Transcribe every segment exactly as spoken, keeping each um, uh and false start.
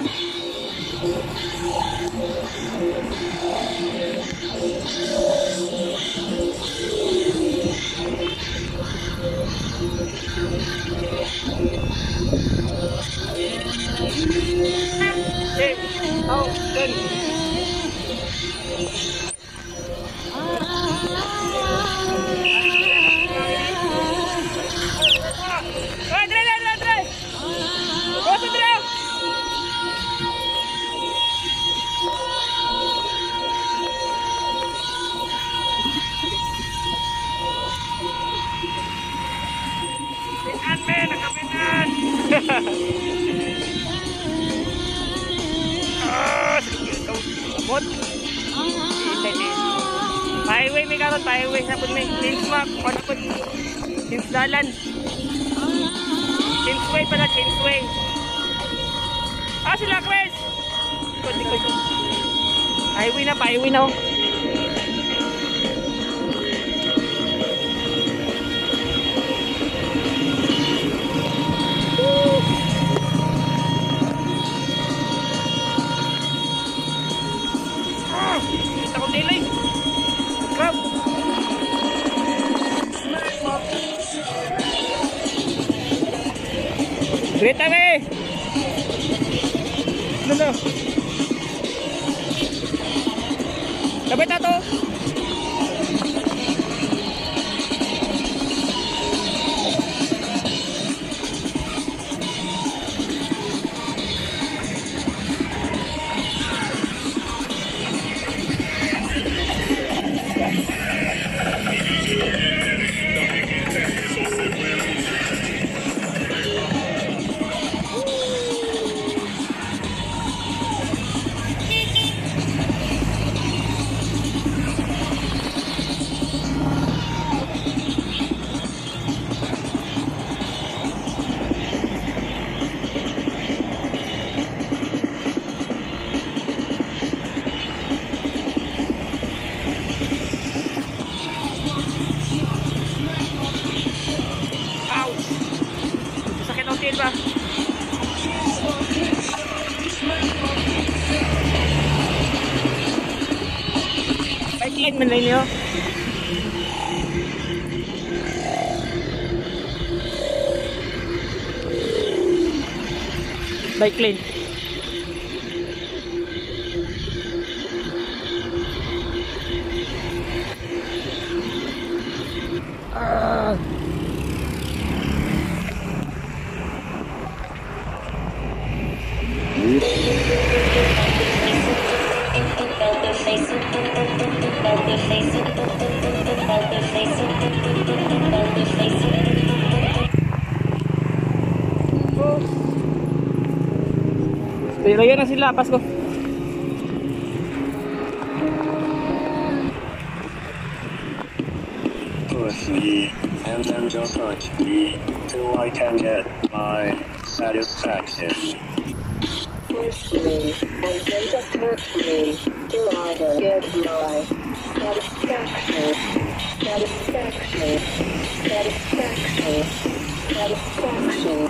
Okay. Oh, good. Ah, sabot. Highway may karon, highway sa pud may change map, ano pud? Change dalan. Change way pala, change way. Ah, sila Chris. Kundi ko. Highway na, highway na. Oh. Greta me. No no. Dapat ato. Ba? Bike lane man lang niyo. Bike lane. Ah. Pero yan na sila, Pasko. Push me and then just touch me till I can get my satisfaction. Push me and then just touch me till I can get my satisfaction. Satisfaction. Satisfaction. Satisfaction.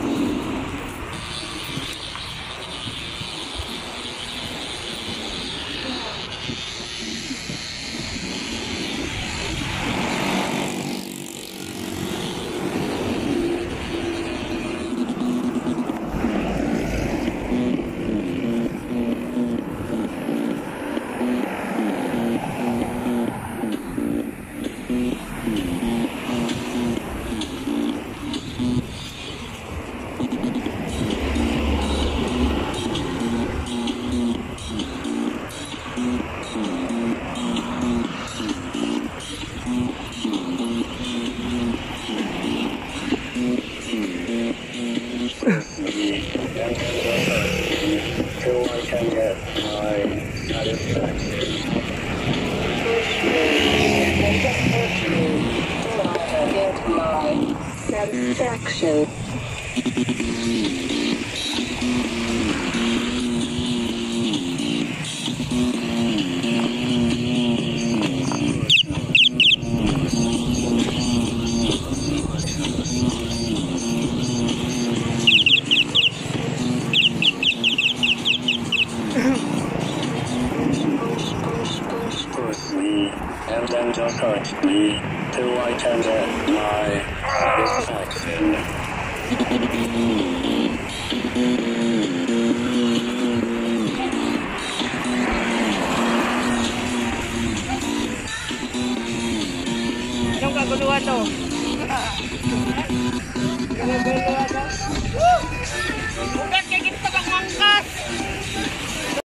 Satisfaction. Push me, and then just hurt me, till I can get my satisfaction. Anong kaguluhan to? Ugat kay kita bang mangkas!